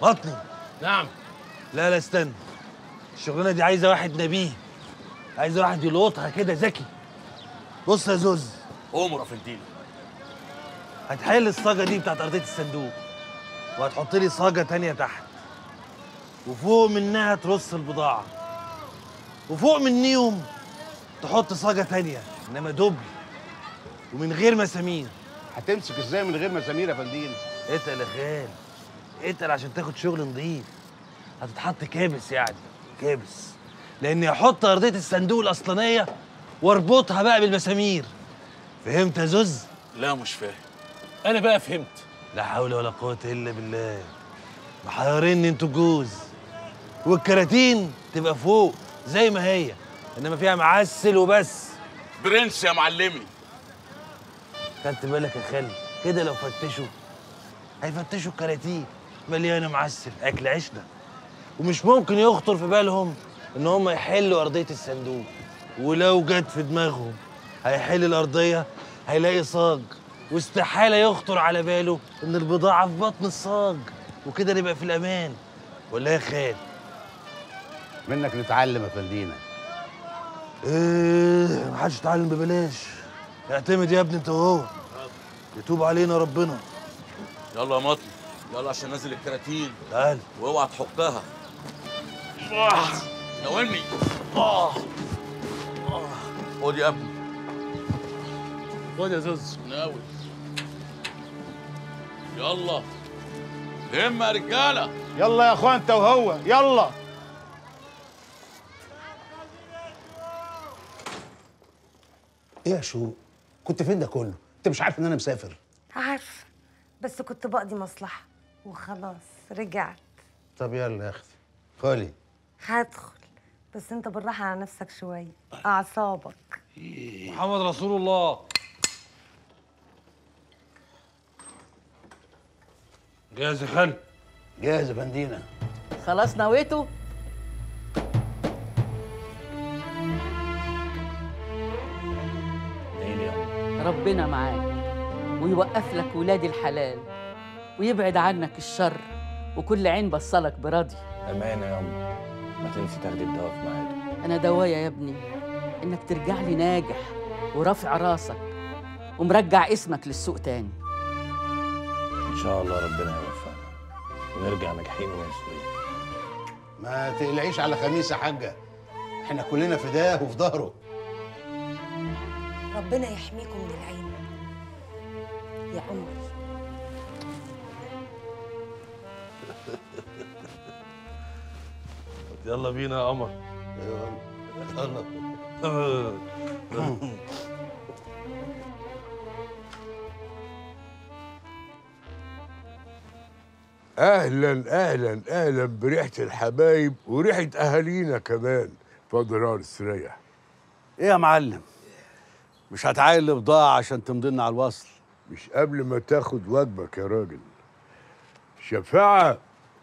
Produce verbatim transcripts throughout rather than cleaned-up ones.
بطني. نعم. لا لا استنى، الشغلانه دي عايزه واحد نبيه، عايزه واحد يلقطها كده ذكي. بص يا زوز، قوم رافنتينو. هتحل الصاجه دي بتاعت ارضيه الصندوق، وهتحط لي صاجه تانيه تحت، وفوق منها ترص البضاعه، وفوق منيهم تحط صاجه تانيه انما دبل ومن غير مسامير. هتمسك ازاي من غير مسامير يا فنديل؟ اتقل يا خال، اتقل عشان تاخد شغل نظيف. هتتحط كابس يعني، كابس، لاني هحط ارضيه الصندوق الاصلانيه واربطها بقى بالمسامير. فهمت يا زوز؟ لا مش فاهم. انا بقى فهمت. لا حول ولا قوه الا بالله. محيريني انتوا الجوز، والكراتين تبقى فوق زي ما هي، انما فيها معسل وبس. برنس يا معلمي. خدت بالك يا خالي؟ كده لو فتشوا هيفتشوا الكراتين مليانه معسل، اكل عشنا، ومش ممكن يخطر في بالهم ان هم يحلوا ارضيه الصندوق. ولو جت في دماغهم هيحل الارضيه هيلاقي صاج، واستحاله يخطر على باله ان البضاعه في بطن الصاج، وكده نبقى في الامان. ولا يا خال؟ منك نتعلم يا فندينا. ايه، محدش يتعلم ببلاش. اعتمد يا ابني انت وهو، يتوب علينا ربنا. يلا يا مطلي، يلا عشان نازل الكراتين. تعال. واوعى تحكها. آه. ناولني. اه اه خد يا ابني. خد يا زوز. ناول. يلا لم يا رجاله. يلا يا اخوان انت وهو، يلا. ايه يا شو؟ كنت فين ده كله؟ انت مش عارف ان انا مسافر؟ عارفه، بس كنت بقضي مصلحه وخلاص رجعت. طب يلا يا اختي خالي. هدخل، بس انت بالراحه على نفسك شويه، اعصابك. محمد رسول الله. جاهز يا خالد؟ جاهز يا فندينا. خلاص نويته؟ ربنا معاك ويوقف لك ولاد الحلال ويبعد عنك الشر، وكل عين بصلك براضي. أمانة يا أمي، ما تنسي تاخدي الدواء في ميعاده. أنا دوايا يا ابني إنك ترجع لي ناجح ورافع راسك ومرجع اسمك للسوق تاني. إن شاء الله ربنا يوفقنا ونرجع ناجحين ومسؤولين. ما تقلعيش على خميس يا حاجة، احنا كلنا فداه وفي ظهره. ربنا يحميكم من العين يا قمر. يلا بينا يا قمر. يلا. اهلا اهلا اهلا بريحه الحبايب وريحه اهالينا كمان. اتفضل يا استريح. ايه يا معلم؟ مش هتعاين البضاعة عشان تمضي لنا على الوصل؟ مش قبل ما تاخد واجبك يا راجل. شفاعة.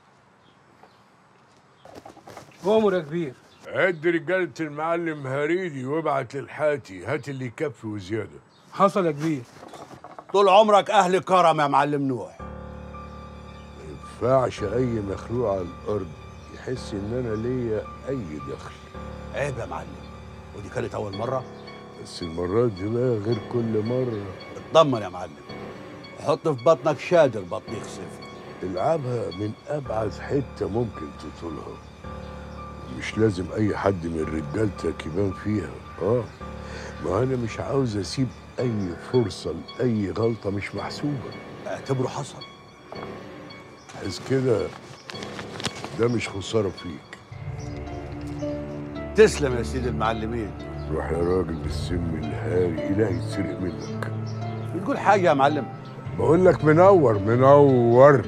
أمر يا كبير. عد رجالة المعلم هريدي وابعت للحاتي، هات اللي يكفي وزيادة. حصل يا كبير. طول عمرك أهل كرم يا معلم نوح. ما ينفعش أي مخلوق على الأرض يحس إن أنا ليا أي دخل. عيب يا معلم، ودي كانت أول مرة؟ بس المرات دي بقى غير كل مرة. اطمن يا معلم، حط في بطنك شادر بطن يخسف. العبها من أبعد حتة ممكن تطولها، مش لازم أي حد من رجالتك يبان فيها. آه ما أنا مش عاوز أسيب أي فرصة لأي غلطة مش محسوبة. اعتبره حصل. بس كده ده مش خسارة فيك. تسلم يا سيدي المعلمين. روح يا راجل بالسم الهاري، إلهي يتسرق منك. بتقول حاجة يا معلم؟ بقول لك منور منور.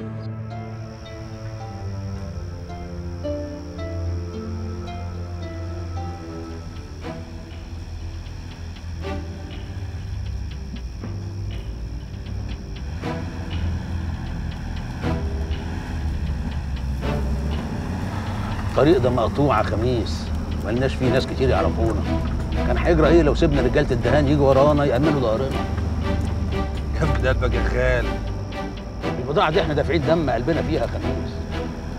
الطريق ده مقطوع يا خميس، ملناش فيه ناس كتير يعرفونا. كان هيجرى ايه لو سيبنا رجاله الدهان يجوا ورانا يأمنوا ظهرنا؟ كف قلبك يا خال. البضاعه دي احنا دافعين دم قلبنا فيها يا خميس.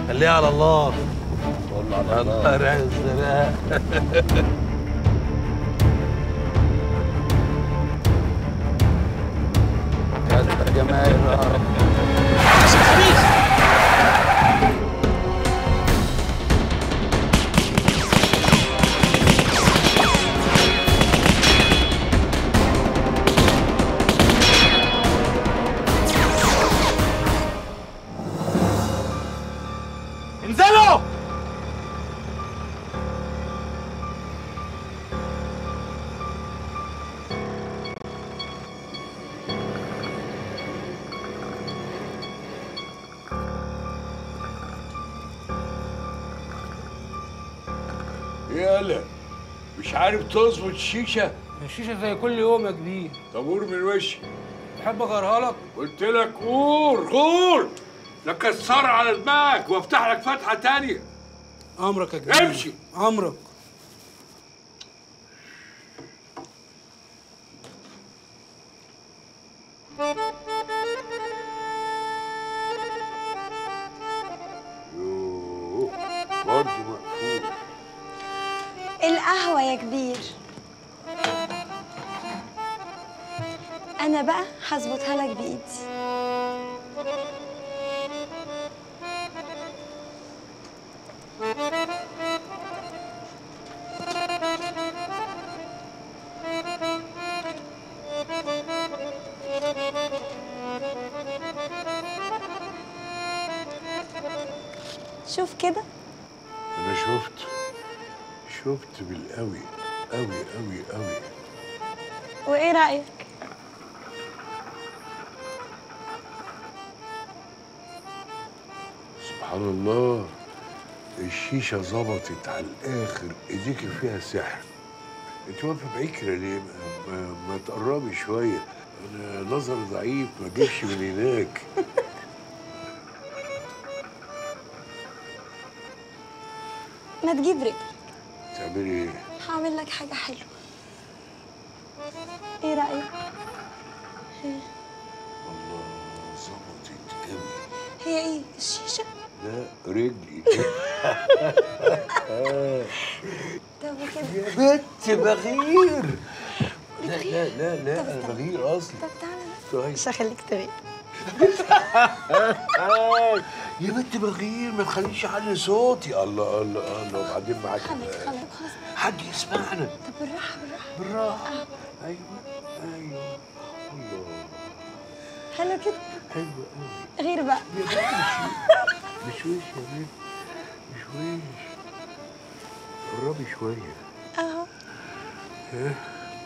خليها على الله. قول على يا الله. نهار ازرق. يا جماعه يا رب. انزلوا. يالا مش عارف تظبط الشيشه؟ الشيشه زي كل يوم يا كبير. طب قول من وشي. تحب اغيرها لك؟ قلت لك قول قول، لا كسر على دماغك وافتح لك فتحه تانيه. امرك يا كبير. امشي. امرك. يوه برضه مقفول. القهوة يا كبير. أنا بقى هظبطها لك بإيدي. شوف كده. انا شفت شفت بالقوي قوي قوي قوي. وإيه رأيك؟ سبحان الله، الشيشه ظبطت على الاخر، ايديكي فيها سحر. انت واقفه بعيد كده ليه؟ ما, ما, ما تقربي شويه، انا نظري ضعيف ما اجيبش من هناك. ما تجيب رجلك. تعملي ايه؟ هعمل لك حاجة حلوة. إيه رأيك؟ الله ظبطت قوي. هي إيه؟ الشيشة؟ لا رجلي. طب كده. يا بنت بغير. لا لا لا لا انا بغير اصلي. طب تعالى طيب مش هخليك تغير. يا بنت بغير، ما تخليش علي صوتي. الله الله الله. وبعدين معاك خلاص خلاص خلاص. حد يسمعنا. طب بالراحة بالراحة. بالراحه. ايوه ايوه. الله حلو كده. حلو قوي. غير بقى. يا بنت مش مش وش يا بنت، مش وش. قربي شويه. اهو. ها.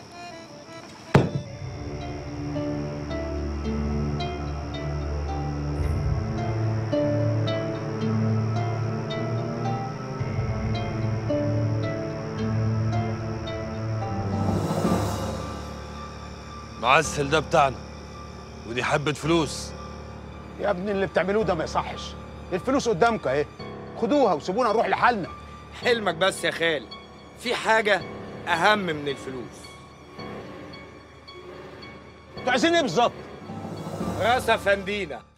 معسل ده بتاعنا، ودي حبة فلوس. يا ابني اللي بتعملوه ده ما يصحش. الفلوس قدامكم اهي، خدوها وسيبونا نروح لحالنا. حلمك بس يا خالي، في حاجة أهم من الفلوس. انتوا عايزين ايه بالظبط؟ راس أفندينا